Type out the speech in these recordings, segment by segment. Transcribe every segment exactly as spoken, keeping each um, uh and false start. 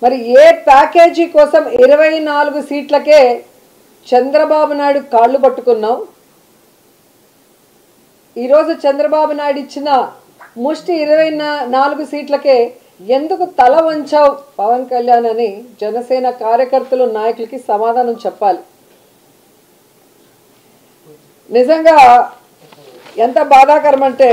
మరి ఏ ప్యాకేజీ కోసం ఇరవై నాలుగు సీట్లకే చంద్రబాబు నాయుడు కాళ్ళు పట్టుకున్నాం. ఈరోజు చంద్రబాబు నాయుడు ఇచ్చిన ముష్టి ఇరవై నాలుగు సీట్లకే ఎందుకు తల వంచావు పవన్ కళ్యాణ్ అని జనసేన కార్యకర్తలు నాయకులకి సమాధానం చెప్పాలి. నిజంగా ఎంత బాధాకరం అంటే,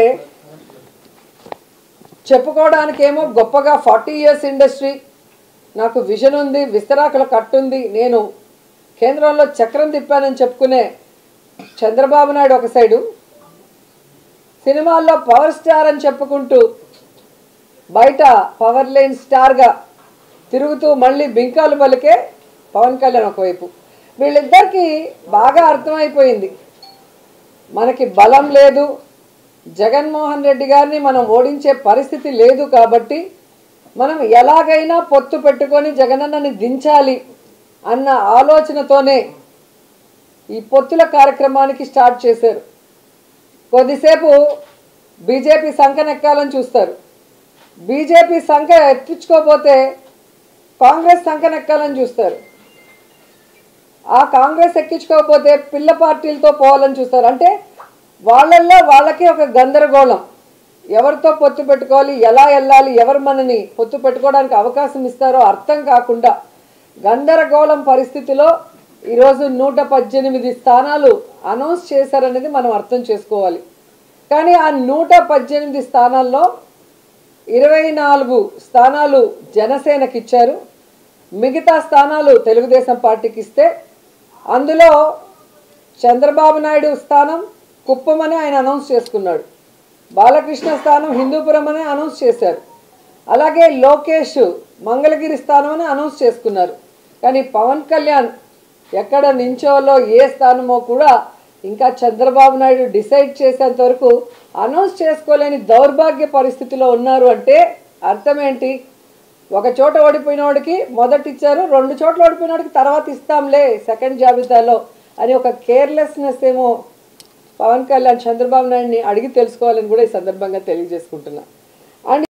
చెప్పుకోవడానికేమో గొప్పగా ఫార్టీ ఇయర్స్ ఇండస్ట్రీ, నాకు విజన్ ఉంది, విస్తరాకుల కట్టుంది, నేను కేంద్రంలో చక్రం తిప్పానని చెప్పుకునే చంద్రబాబు నాయుడు ఒక సైడు, సినిమాల్లో పవర్ స్టార్ అని చెప్పుకుంటూ బయట పవర్ లైన్ స్టార్గా తిరుగుతూ మళ్ళీ బింకాలు పలికే పవన్ కళ్యాణ్ ఒకవైపు. వీళ్ళిద్దరికీ బాగా అర్థమైపోయింది, మనకి బలం లేదు, జగన్మోహన్ రెడ్డి గారిని మనం ఓడించే పరిస్థితి లేదు, కాబట్టి మనం ఎలాగైనా పొత్తు పెట్టుకొని జగనన్నని దించాలి అన్న ఆలోచనతోనే ఈ పొత్తుల కార్యక్రమానికి స్టార్ట్ చేశారు. కొద్దిసేపు బీజేపీ సంకనెక్కాలని చూస్తారు, బీజేపీ సంఖ ఎత్తించుకోకపోతే కాంగ్రెస్ సంకనెక్కాలని చూస్తారు, ఆ కాంగ్రెస్ ఎక్కించుకోకపోతే పిల్ల పార్టీలతో పోవాలని చూస్తారు. అంటే వాళ్ళల్లో వాళ్ళకి ఒక గందరగోళం, ఎవరితో పొత్తు పెట్టుకోవాలి, ఎలా వెళ్ళాలి, ఎవరు మనని పొత్తు పెట్టుకోవడానికి అవకాశం ఇస్తారో అర్థం కాకుండా గందరగోళం పరిస్థితిలో ఈరోజు నూట పద్దెనిమిది స్థానాలు అనౌన్స్ చేశారనేది మనం అర్థం చేసుకోవాలి. కానీ ఆ నూట పద్దెనిమిది స్థానాల్లో ఇరవై నాలుగు స్థానాలు జనసేనకి ఇచ్చారు, మిగతా స్థానాలు తెలుగుదేశం పార్టీకి ఇస్తే అందులో చంద్రబాబు నాయుడు స్థానం కుప్పం అని ఆయన అనౌన్స్ చేసుకున్నాడు, బాలకృష్ణ స్థానం హిందూపురం అని అనౌన్స్ చేశారు, అలాగే లోకేష్ మంగళగిరి స్థానం అని అనౌన్స్ చేసుకున్నారు. కానీ పవన్ కళ్యాణ్ ఎక్కడ నించోలో ఏ స్థానమో కూడా ఇంకా చంద్రబాబు నాయుడు డిసైడ్ చేసేంత వరకు అనౌన్స్ చేసుకోలేని దౌర్భాగ్య పరిస్థితిలో ఉన్నారు. అంటే అర్థం ఏంటి? ఒక చోట ఓడిపోయిన వాడికి మొదటి ఇచ్చారు, రెండు చోట్ల ఓడిపోయిన వాడికి తర్వాత ఇస్తాంలే సెకండ్ జాబితాలో అని ఒక కేర్లెస్నెస్ ఏమో పవన్ కళ్యాణ్ చంద్రబాబు నాయుడిని అడిగి తెలుసుకోవాలని కూడా ఈ సందర్భంగా తెలియజేసుకుంటున్నా. అండ్